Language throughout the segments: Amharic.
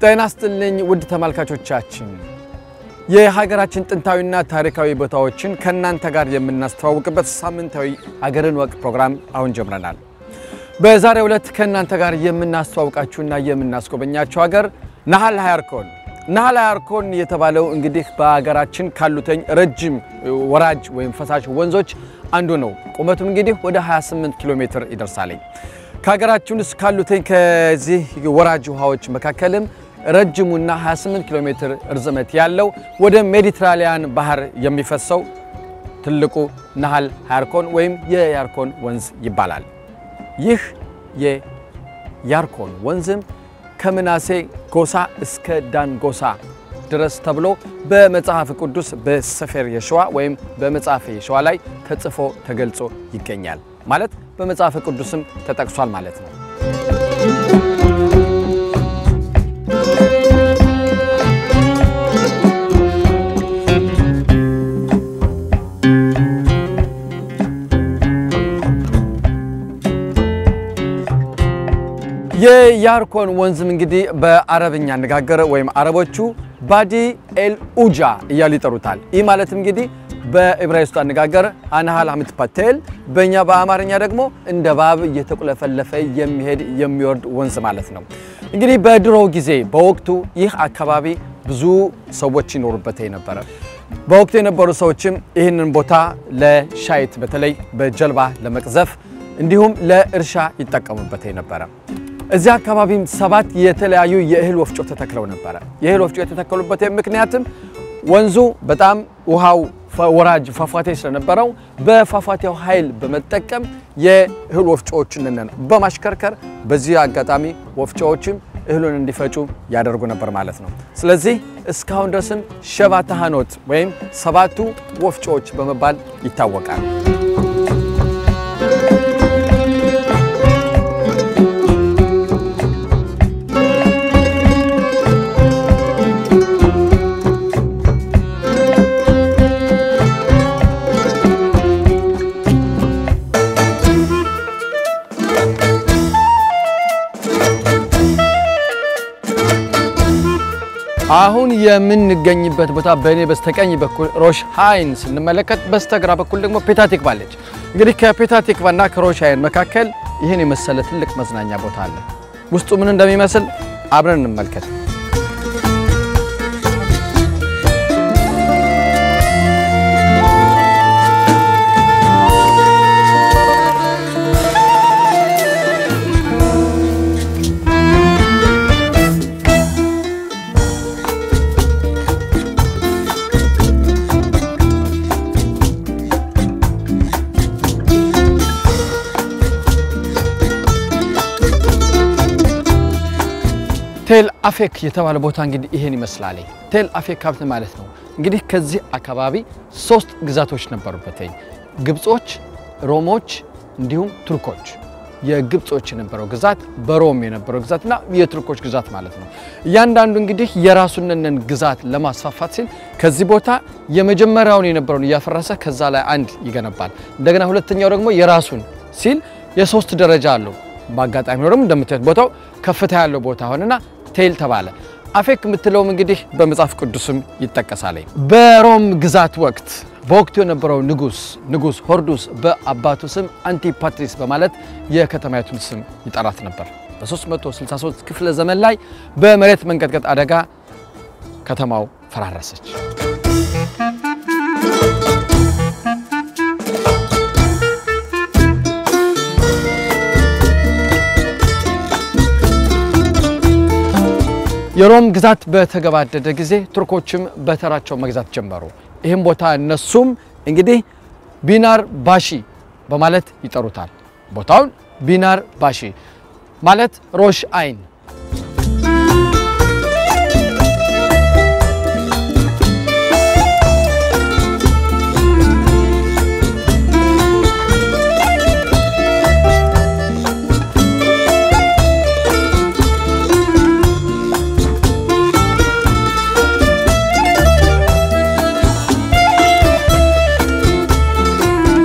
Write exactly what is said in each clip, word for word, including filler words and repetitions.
ጤና ይስጥልኝ ውድ ተመልካቾቻችን የሀገራችን ጥንታዊና ታሪካዊ ቦታዎችን ከናንተ ጋር የምናስተዋውቅበት ሳምንታዊ አገርን ወቅ ፕሮግራም አሁን ጀምረናል። በዛሬው ዕለት ከናንተ ጋር የምናስተዋውቃችሁና የምናስጎበኛችሁ ሀገር ናሃል ሃይርኮን ናሃል ሃይርኮን የተባለው እንግዲህ በሀገራችን ካሉተኝ ረጅም ወራጅ ወይም ፈሳሽ ወንዞች አንዱ ነው። ቁመቱም እንግዲህ ወደ ሃያ ስምንት ኪሎ ሜትር ይደርሳል። ከሀገራችን ውስጥ ካሉተኝ ከዚህ ወራጅ ውሃዎች መካከልም ረጅሙና ሃያ ስምንት ኪሎ ሜትር ርዝመት ያለው ወደ ሜዲትራኒያን ባህር የሚፈሰው ትልቁ ናሃል ሃይርኮን ወይም የያርኮን ወንዝ ይባላል። ይህ የያርኮን ወንዝም ከምናሴ ጎሳ እስከ ዳን ጎሳ ድረስ ተብሎ በመጽሐፍ ቅዱስ በሰፈር የሸዋ ወይም በመጽሐፍ የሸዋ ላይ ተጽፎ ተገልጾ ይገኛል። ማለት በመጽሐፍ ቅዱስም ተጠቅሷል ማለት ነው። የያርኮን ወንዝም እንግዲህ በአረብኛ አነጋገር ወይም አረቦቹ ባዲ ኤል ኡጃ እያሉ ይጠሩታል። ይህ ማለት እንግዲህ በዕብራይስጥ አነጋገር አናሃል አምት ፓቴል በእኛ በአማርኛ ደግሞ እንደ ባብ እየተቆለፈለፈ የሚሄድ የሚወርድ ወንዝ ማለት ነው። እንግዲህ በድሮው ጊዜ በወቅቱ ይህ አካባቢ ብዙ ሰዎች ይኖሩበት ነበር። በወቅቱ የነበሩ ሰዎችም ይህንን ቦታ ለሻይት በተለይ በጀልባ ለመቅዘፍ እንዲሁም ለእርሻ ይጠቀሙበት ነበር። እዚህ አካባቢም ሰባት የተለያዩ የእህል ወፍጮ ተተክለው ነበር። የእህል ወፍጮ የተተከሉበት ምክንያትም ወንዙ በጣም ውሃው ወራጅ ፏፏቴ ስለነበረው በፏፏቴው ኃይል በመጠቀም የእህል ወፍጮዎችን በማሽከርከር በዚህ አጋጣሚ ወፍጮዎችም እህሉን እንዲፈጩ ያደርጉ ነበር ማለት ነው። ስለዚህ እስካሁን ድረስም ሸባተ ሃኖት ወይም ሰባቱ ወፍጮዎች በመባል ይታወቃል። አሁን የምንገኝበት ቦታ በእኔ በስተቀኝ በኩል ሮሽ ሃይን ስንመለከት በስተግራ በኩል ደግሞ ፔታቲክ ባለች። እንግዲህ ከፔታቲክ ባና ከሮሽ ሃይን መካከል ይሄን የመሰለ ትልቅ መዝናኛ ቦታ አለ። ውስጡ ምን እንደሚመስል አብረን እንመልከት። ቴል አፌክ የተባለ ቦታ እንግዲህ ይሄን ይመስላል። ቴል አፌክ ካብት ማለት ነው። እንግዲህ ከዚህ አካባቢ ሶስት ግዛቶች ነበሩበት። ግብጾች፣ ሮሞች እንዲሁም ቱርኮች። የግብጾች የነበረው ግዛት በሮም የነበረው ግዛትና የቱርኮች ግዛት ማለት ነው። እያንዳንዱ እንግዲህ የራሱንን ግዛት ለማስፋፋት ሲል ከዚህ ቦታ የመጀመሪያውን የነበረውን ያፈረሰ ከዛ ላይ አንድ ይገነባል። እንደገና ሁለተኛው ደግሞ የራሱን ሲል የሶስት ደረጃ አለው። ባጋጣሚ ነው ደግሞ እንደምታዩት ቦታው ከፍታ ያለው ቦታ ሆነና ቴል ተባለ። አፌክ የምትለውም እንግዲህ በመጽሐፍ ቅዱስም ይጠቀሳል። በሮም ግዛት ወቅት በወቅቱ የነበረው ንጉስ ንጉስ ሆርዱስ በአባቱ ስም አንቲፓትሪስ በማለት የከተማይቱን ስም ይጠራት ነበር። በ363 ክፍለ ዘመን ላይ በመሬት መንቀጥቀጥ አደጋ ከተማው ፈራረሰች። የሮም ግዛት በተገባደደ ጊዜ ቱርኮችም በተራቸው መግዛት ጀመሩ። ይሄን ቦታ እነሱም እንግዲህ ቢናር ባሺ በማለት ይጠሩታል። ቦታውን ቢናር ባሺ ማለት ሮሽ አይን።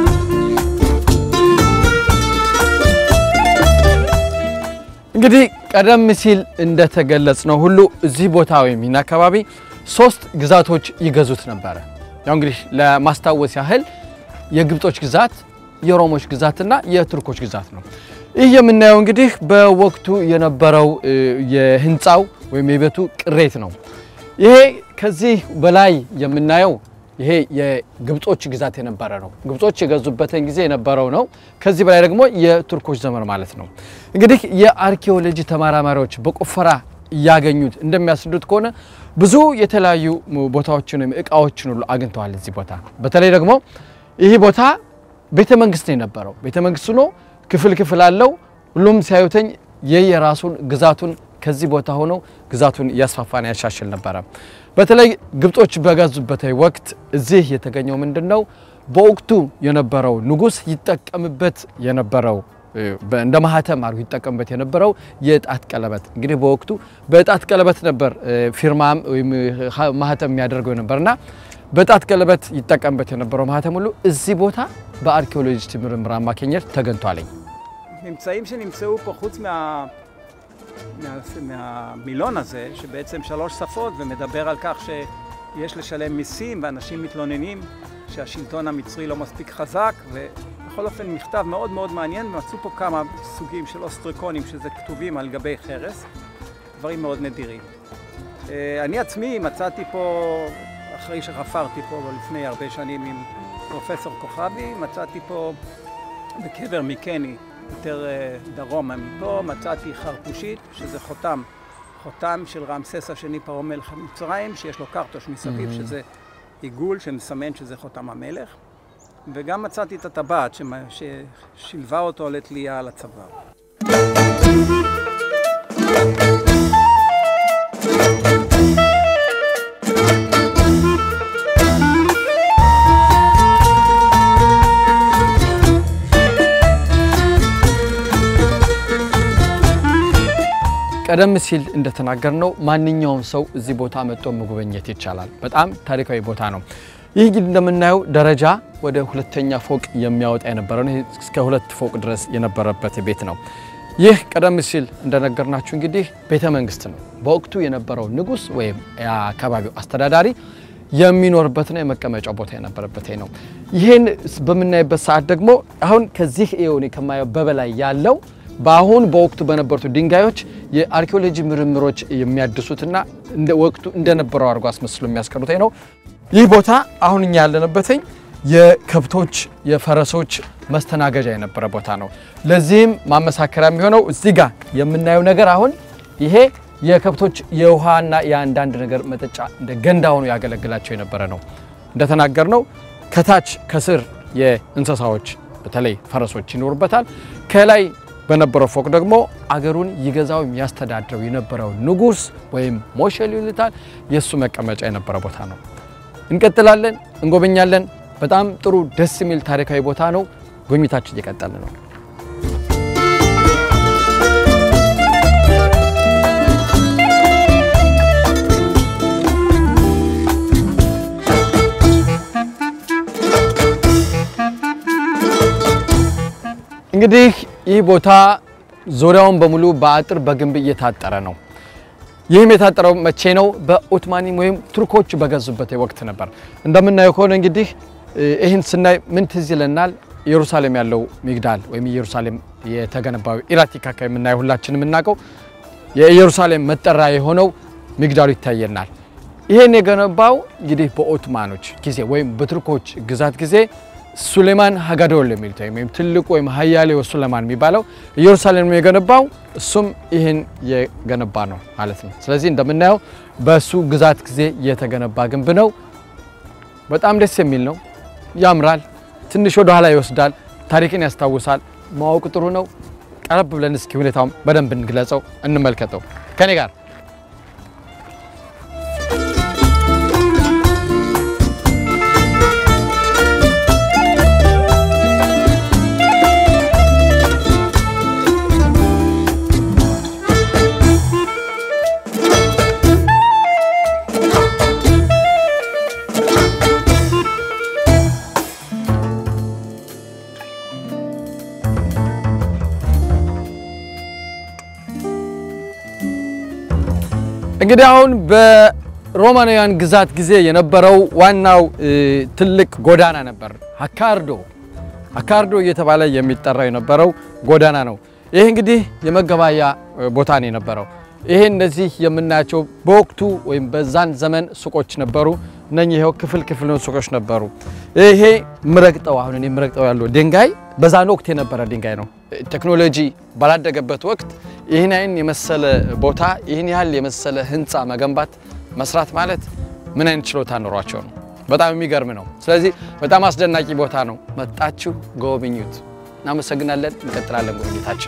እንግዲህ ቀደም ሲል እንደተገለጽነው ሁሉ እዚህ ቦታው የሚና አካባቢ ሶስት ግዛቶች ይገዙት ነበር ያው እንግዲህ ለማስታወስ ያህል የግብጾች ግዛት የሮሞች ግዛትና የቱርኮች ግዛት ነው ይህ የምናየው እንግዲህ በወቅቱ የነበረው የህንጻው ወይም የቤቱ ቅሬት ነው ይሄ ከዚህ በላይ የምናየው ይሄ የግብጾች ግዛት የነበረ ነው ግብጾች የገዙበትን ጊዜ የነበረው ነው ከዚህ በላይ ደግሞ የቱርኮች ዘመን ማለት ነው እንግዲህ የአርኪኦሎጂ ተመራማሪዎች በቆፈራ ያገኙት እንደሚያስዱት ከሆነ ብዙ የተለያዩ ቦታዎችን እቃዎችን ሁሉ አግኝተዋል እዚህ ቦታ በተለይ ደግሞ ይሄ ቦታ ቤተ መንግስት ነው የነበረው ቤተ መንግስቱ ነው ክፍል ክፍል አለው ሁሉም ሲያዩተኝ የየራሱን ግዛቱን ከዚህ ቦታ ሆኖ ግዛቱን ያስፋፋና ያሻሽል ነበር በተለይ ግብጾች በጋዙበት ወቅት እዚህ የተገኘው ምንድነው በወቅቱ የነበረው ንጉስ ይጠቀምበት የነበረው እንደ ማህተም አርጉ ይጠቀምበት የነበረው የጣት ቀለበት እንግዲህ በወቅቱ በጣት ቀለበት ነበር ፊርማም ወይ ማህተም የሚያደርገው ነበርና በጣት ቀለበት ይጠቀምበት የነበረው ማህተም ሁሉ እዚህ ቦታ በአርኪኦሎጂስት ምርምር አማካኝነት ተገኝቷልኝ נמצאים שנמצאו פה חוץ מה מהמילון הזה שבעצם שלוש שפות ומדבר על כך שיש לשלם מיסים ואנשים מתלוננים שהשלטון המצרי לא מספיק חזק ובכל אופן מכתב מאוד מאוד מעניין ומצאו פה כמה סוגים של אוסטריקונים שזה כתובים על גבי חרס דברים מאוד נדירים אני עצמי מצאתי פה אחרי שחפרתי פה לפני הרבה שנים עם פרופסור כוכבי מצאתי פה בקבר מקני יותר דרומה מפה מצאתי חרפושית שזה חותם חותם של רמסס השני פרעה מלך מצרים שיש לו קרטוש מסביב שזה עיגול שמסמן שזה חותם המלך וגם מצאתי את הטבעת ששילבה אותו לתלייה על הצוואר ቀደም ሲል እንደተናገርነው ማንኛውም ሰው እዚህ ቦታ መጥቶ መጎብኘት ይቻላል በጣም ታሪካዊ ቦታ ነው ይህ ግን እንደምናየው ደረጃ ወደ ሁለተኛ ፎቅ የሚያወጣ የነበረው ነው እስከ ሁለት ፎቅ ድረስ የነበረበት ቤት ነው ይህ ቀደም ሲል እንደነገርናችሁ እንግዲህ ቤተ መንግስት ነው በወቅቱ የነበረው ንጉስ ወይም የአካባቢው አስተዳዳሪ የሚኖርበት ነው የመቀመጫው ቦታ የነበረበት ነው ይሄን በመናይበት ሰዓት ደግሞ አሁን ከዚህ ኤዮኒ ከማየው በበላይ ያለው ባሁን በወቅቱ በነበሩት ድንጋዮች የአርኪኦሎጂ ምርምሮች የሚያድሱትና እንደ ወቅቱ እንደነበረው አርጓ አስመስሎ የሚያስቀሩት ነው ይህ ቦታ አሁን እኛ ያለንበትኝ የከብቶች የፈረሶች መስተናገጃ የነበረ ቦታ ነው ለዚህም ማመሳከሪያ የሚሆነው እዚህ ጋር የምናየው ነገር አሁን ይሄ የከብቶች የውሃና የአንዳንድ ነገር መጠጫ እንደ ገንዳ ሆኖ ያገለግላቸው የነበረ ነው እንደተናገርነው ከታች ከስር የእንስሳዎች በተለይ ፈረሶች ይኖርበታል ከላይ በነበረው ፎቅ ደግሞ አገሩን ይገዛው የሚያስተዳድረው የነበረው ንጉስ ወይም ሞሸል ይሉታል የሱ መቀመጫ የነበረ ቦታ ነው እንቀጥላለን እንጎበኛለን በጣም ጥሩ ደስ የሚል ታሪካዊ ቦታ ነው ጎብኝታችን እየቀጠልን ነው እንግዲህ ይህ ቦታ ዙሪያውን በሙሉ በአጥር በግንብ እየታጠረ ነው ይህም የታጠረው መቼ ነው በኦቶማኒ ወይም ቱርኮች በገዙበት ወቅት ነበር እንደምናየው ከሆነ እንግዲህ ይህን ስናይ ምን ትዝ ይለናል ኢየሩሳሌም ያለው ሚግዳል ወይም ኢየሩሳሌም የተገነባው ኢራቲካ ከመናየው ሁላችንም እናቀው የኢየሩሳሌም መጠራ የሆነው ሚግዳሉ ይታየናል ይሄን የገነባው እንግዲህ በኦቶማኖች ጊዜ ወይም በቱርኮች ግዛት ጊዜ ሱሌማን ሀጋዶል የሚሉት ወይም ትልቁ ወይም ሀያሌው ሱሌማን የሚባለው ኢየሩሳሌም የገነባው እሱም ይሄን የገነባ ነው ማለት ነው ስለዚህ እንደምናየው በሱ ግዛት ጊዜ የተገነባ ግንብ ነው በጣም ደስ የሚል ነው ያምራል ትንሽ ወደ ኋላ ይወስዳል ታሪክን ያስታውሳል ማወቅ ጥሩ ነው ቀረብ ብለን እስኪ ሁኔታው በደንብ እንግለጸው እንመልከተው ከኔ ጋር እንግዲህ አሁን በሮማናውያን ግዛት ጊዜ የነበረው ዋናው ትልቅ ጎዳና ነበር አካርዶ አካርዶ እየተባለ የሚጠራው የነበረው ጎዳና ነው ይሄ እንግዲህ የመገባያ ቦታ ነው የነበረው ይሄ እንደዚህ የምናያቸው በወቅቱ ወይም በዛን ዘመን ሱቆች ነበሩ እነኚህ ይሄው ክፍል ክፍል ነው ሱቆች ነበሩ ይሄ ምረግጠው አሁን እኔ ምረግጠው ያለው ድንጋይ በዛን ወቅት የነበረ ድንጋይ ነው ቴክኖሎጂ ባላደገበት ወቅት ይሄን አይን የመሰለ ቦታ ይሄን ያህል የመሰለ ህንጻ መገንባት መስራት ማለት ምን አይነት ችሎታ ኖሯቸው ነው በጣም የሚገርም ነው ስለዚህ በጣም አስደናቂ ቦታ ነው መጣችሁ ጎብኙት እናመሰግናለን እንቀጥላለን ጉብኝታችን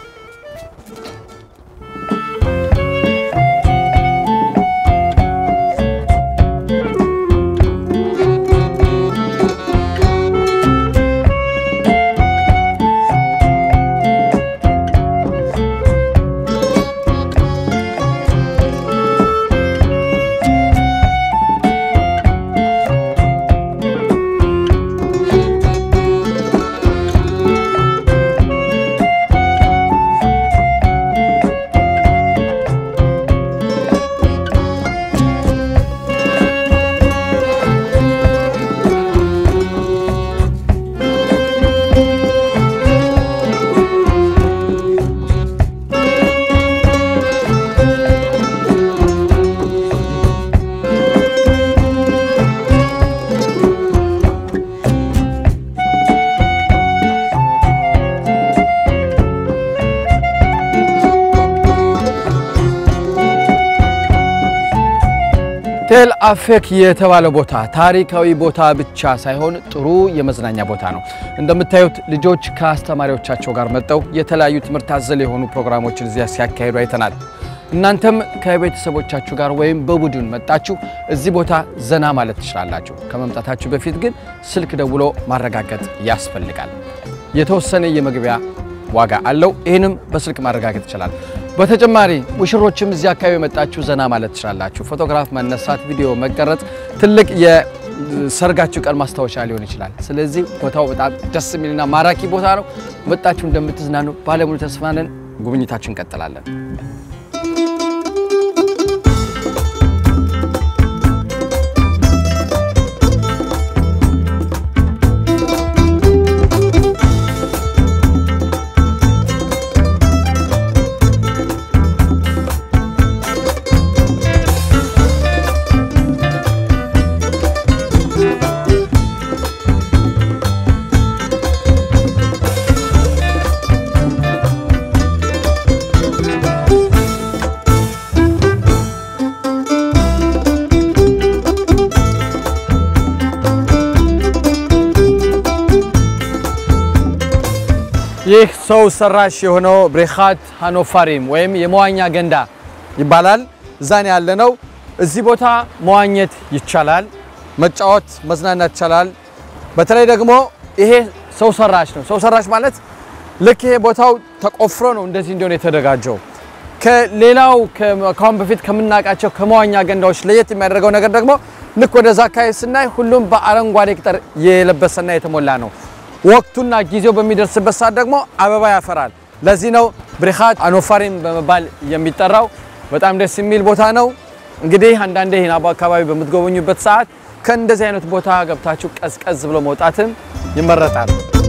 ቴል አፌክ የተባለ ቦታ ታሪካዊ ቦታ ብቻ ሳይሆን ጥሩ የመዝናኛ ቦታ ነው እንደምታዩት ልጆች ከአስተማሪዎቻቸው ጋር መጣው የተለያዩ ትምህርት አዘል የሆኑ ፕሮግራሞችን እዚያ ሲያካሂዱ አይተናል እናንተም ከቤተሰቦቻችሁ ጋር ወይም በቡድን መጣችሁ እዚህ ቦታ ዘና ማለት ትችላላችሁ ከመምጣታችሁ በፊት ግን ስልክ ደውሎ ማረጋገጥ ያስፈልጋል የተወሰነ የመግቢያ ዋጋ አለው ይሄንም በስልክ ማረጋገጥ ይችላል በተጨማሪ ሙሽሮችም እዚህ አካባቢ መጣችሁ ዘና ማለት ትችላላችሁ ፎቶግራፍ ማነሳት ቪዲዮ መቀረጽ ትልቅ የሰርጋችሁ ቀን ማስታወሻ ሊሆን ይችላል ስለዚህ ቦታው በጣም ደስ የሚልና ማራኪ ቦታ ነው መጣችሁ እንደምትዝናኑ ባለሙሉ ተስፋ ነን ጉብኝታችን እንቀጥላለን ይህ ሰው ሰራሽ የሆነው ብሬኻት ሃኖፋሪም ወይም የመዋኛ ገንዳ ይባላል ዛኔ ያለነው እዚህ ቦታ መዋኘት ይቻላል መጫወት መዝናናት ይቻላል በተለይ ደግሞ ይሄ ሰው ሰራሽ ነው ሰው ሰራሽ ማለት ልክ ይሄ ቦታው ተቆፍሮ ነው እንደዚህ እንዲሆን የተደጋጀው ከሌላው ከካም በፊት ከምናቃቸው ከመዋኛ ገንዳዎች ለየት የሚያደርገው ነገር ደግሞ ልክ ወደዛ አካባቢ ስናይ ሁሉም በአረንጓዴ ቅጠል የለበሰና የተሞላ ነው ወቅቱና ጊዜው በሚደርስበት ሰዓት ደግሞ አበባ ያፈራል ለዚህ ነው ብሬኻት ሃኖፋሪም በመባል የሚጠራው በጣም ደስ የሚል ቦታ ነው እንግዲህ አንዳንዴ ይሄን አካባቢ በመትጎበኙበት ሰዓት ከእንደዚህ አይነት ቦታ ገብታችሁ ቀዝቀዝ ብሎ መውጣትም ይመረጣል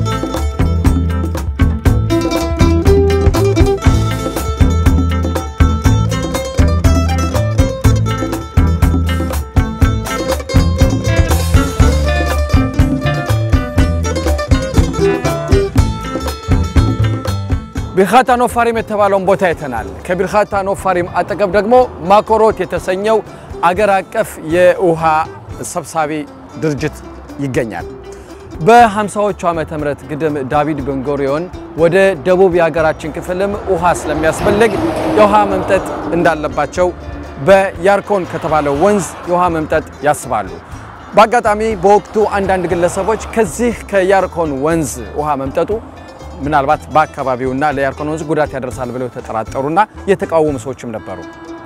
ብሬኻት ሃኖፋሪም የተባለውን ቦታ አይተናል ከብሬኻት ሃኖፋሪም አጠገብ ደግሞ ማኮሮት የተሰኘው አገር አቀፍ የውሃ ሰብሳቢ ድርጅት ይገኛል በ50ዎቹ ዓመተ ምህረት ግድም ዳቪድ ቤንጎሪዮን ወደ ደቡብ የሀገራችን ክፍልም ውሃ ስለሚያስፈልግ የውሃ መምጠጥ እንዳለባቸው በያርኮን ከተባለው ወንዝ የውሃ መምጠጥ ያስባሉ በአጋጣሚ በወቅቱ አንዳንድ ግለሰቦች ከዚህ ከያርኮን ወንዝ ውሃ መምጠጡ ምናልባት በአካባቢውና ለያርኮን ወንዝ ጉዳት ያደርሳል ብለው ተጠራጠሩና የተቃወሙ ሰዎችም ነበሩ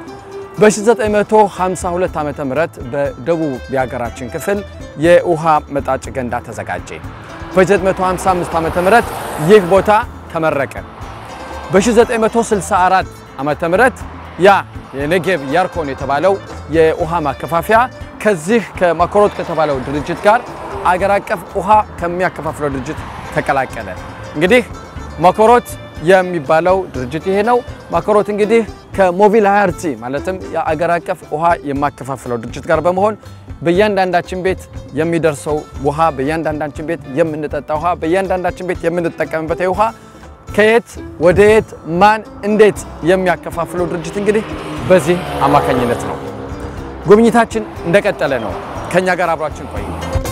በ1952 ዓመተ ምህረት በደቡብ የሀገራችን ክፍል የውሃ መጣጭ ገንዳ ተዘጋጀ በ1955 ዓመተ ምህረት ይህ ቦታ ተመረቀ በ1964 ዓመተ ምህረት ያ የኔጌቭ ያርኮን የተባለው የውሃ ማከፋፈያ ከዚህ ከማኮሮት ከተባለው ድርጅት ጋር አገር አቀፍ ውሃ ከሚያከፋፍለው ድርጅት ተቀላቀለ እንግዲህ ማኮሮት የሚባለው ድርጅት ይሄ ነው ማኮሮት እንግዲህ ከሞቪል ሃርቲ ማለትም የአገር አቀፍ ውሃ የማከፋፍለው ድርጅት ጋር በመሆን በእያንዳንዳችን ቤት የሚደርሰው ውሃ በእያንዳንዳችን ቤት የምንጠጣው ውሃ በእያንዳንዳችን ቤት የምንጠቀምበት ውሃ ከየት ወደየት ማን እንዴት የሚያከፋፍለው ድርጅት እንግዲህ በዚህ አማካኝነት ነው ጉብኝታችን እንደቀጠለ ነው ከኛ ጋር አብራችን ቆዩ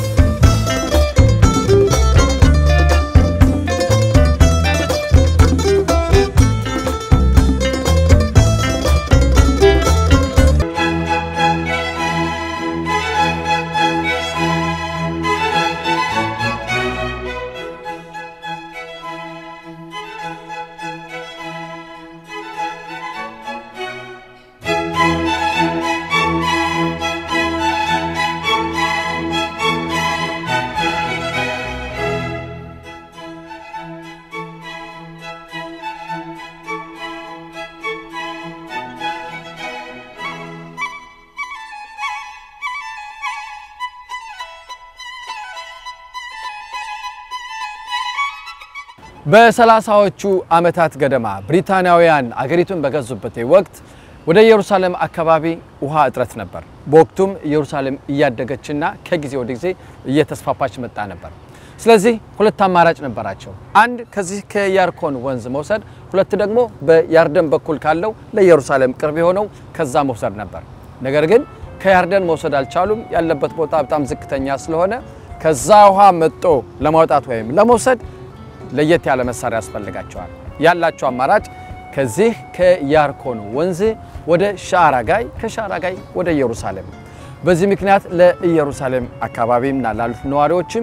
በሰላሳዎቹ አመታት ገደማ ብሪታንያውያን አገሪቱን በገዙበት ወቅት ወደ ኢየሩሳሌም አካባቢ ውሃ እጥረት ነበር በወቅቱም ኢየሩሳሌም እያደገችና ከጊዜ ወደ ጊዜ እየተስፋፋች መጣ ነበር ስለዚህ ሁለት አማራጭ ነበራቸው አንድ ከዚህ ከያርኮን ወንዝ መውሰድ ሁለት ደግሞ በያርደን በኩል ካለው ለኢየሩሳሌም ቅርብ የሆነው ከዛ መውሰድ ነበር ነገር ግን ከያርደን መውሰድ አልቻሉም ያለበት ቦታ በጣም ዝቅተኛ ስለሆነ ከዛ ውሃ መጥቶ ለማውጣት ወይም ለመውሰድ ለየት ያለ መሳሪያ ያስፈልጋቸዋል ያላቸው አማራጭ ከዚህ ከያርኮን ወንዝ ወደ ሻራጋይ ከሻራጋይ ወደ ኢየሩሳሌም በዚህ ምክንያት ለኢየሩሳሌም አካባቢና ላሉት ነዋሪዎችም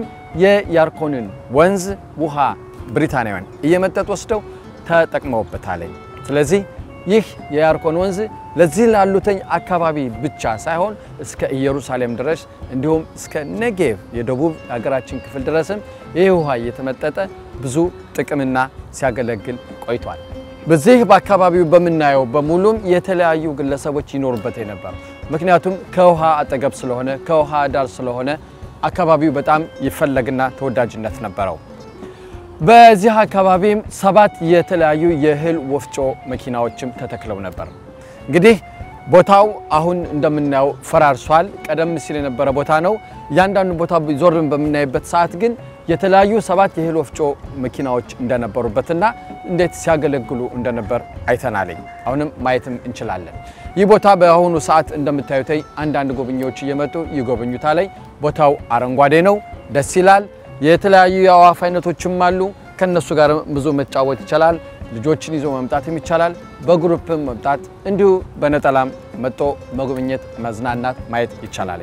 የያርኮንን ወንዝ ውሃ ብሪታንያውያን እየመጠጡ ወስደው ተጠቅመውበታል ስለዚህ ይህ የያርኮን ወንዝ ለዚህ ላሉተኝ አካባቢ ብቻ ሳይሆን እስከ ኢየሩሳሌም ድረስ እንዲሁም እስከ ኔጌቭ የደቡብ ሀገራችን ክፍል ድረስም ይህ ውሃ እየተመጠጠ ብዙ ጥቅምና ሲያገለግል ቆይቷል በዚህ በአካባቢው በመናየው በሙሉም የተለያዩ ግለሰቦች ይኖርበት ነበር ምክንያቱም ከውሃ አጠገብ ስለሆነ ከውሃ ዳር ስለሆነ አካባቢው በጣም ይፈለግና ተወዳጅነት ነበረው በዚህ አካባቢም ሰባት የተለያዩ የእህል ወፍጮ መኪናዎችም ተተክለው ነበር እንግዲህ ቦታው አሁን እንደምናየው ፈራርሷል ቀደም ሲል የነበረ ቦታ ነው ያንዳንዱ ቦታ ዞርን በመናይበት ሰዓት ግን የተለያዩ ሰባት የእህል ወፍጮ መኪናዎች እንደነበሩበትና እንዴት ሲያገለግሉ እንደነበር አይተናል አሁንም ማየትም እንችላለን ይህ ቦታ በአሁኑ ሰዓት እንደምታዩት አንዳንድ ጎብኚዎች እየመጡ ይጎበኙታል ቦታው አረንጓዴ ነው ደስ ይላል የተለያዩ የአዋፍ አይነቶችም አሉ ከነሱ ጋር ብዙ መጫወት ይችላል ልጆችን ይዞ መምጣትም ይችላል በግሩፕም መምጣት እንዲሁ በነጠላም መጥቶ መጎብኘት መዝናናት ማየት ይችላል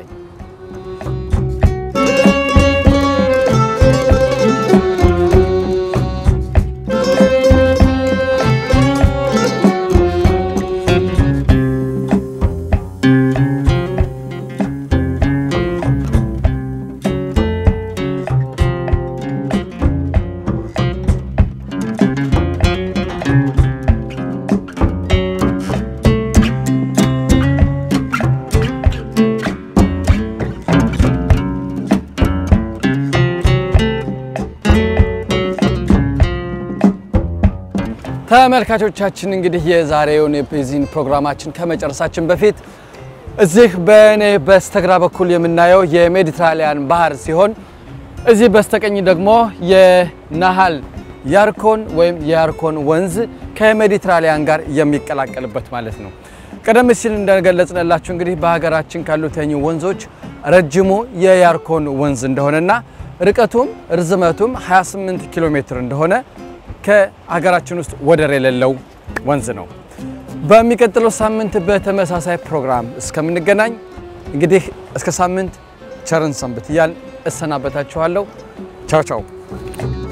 ተመልካቾቻችን እንግዲህ የዛሬውን የፔዚን ፕሮግራማችን ከመጨረሳችን በፊት እዚህ በኔ በስተግራ በኩል የምናየው የሜዲትራኒያን ባህር ሲሆን እዚህ በስተቀኝ ደግሞ የናሃል ያርኮን ወይም የያርኮን ወንዝ ከሜዲትራኒያን ጋር የሚቀላቀልበት ማለት ነው ቀደም ሲል እንደገለጽንላችሁ እንግዲህ በሀገራችን ካሉት ወንዞች ረጅሙ የያርኮን ወንዝ እንደሆነና ርቀቱም ርዝመቱም ሃያ ስምንት ኪሎ ሜትር እንደሆነ ከሀገራችን ውስጥ ወደር የሌለው ወንዝ ነው በሚቀጥለው ሳምንት በተመሳሳይ ፕሮግራም እስከምንገናኝ እንግዲህ እስከ ሳምንት ቸርን ሰንብት ይያል እሰናበታችኋለሁ ቻው ቻው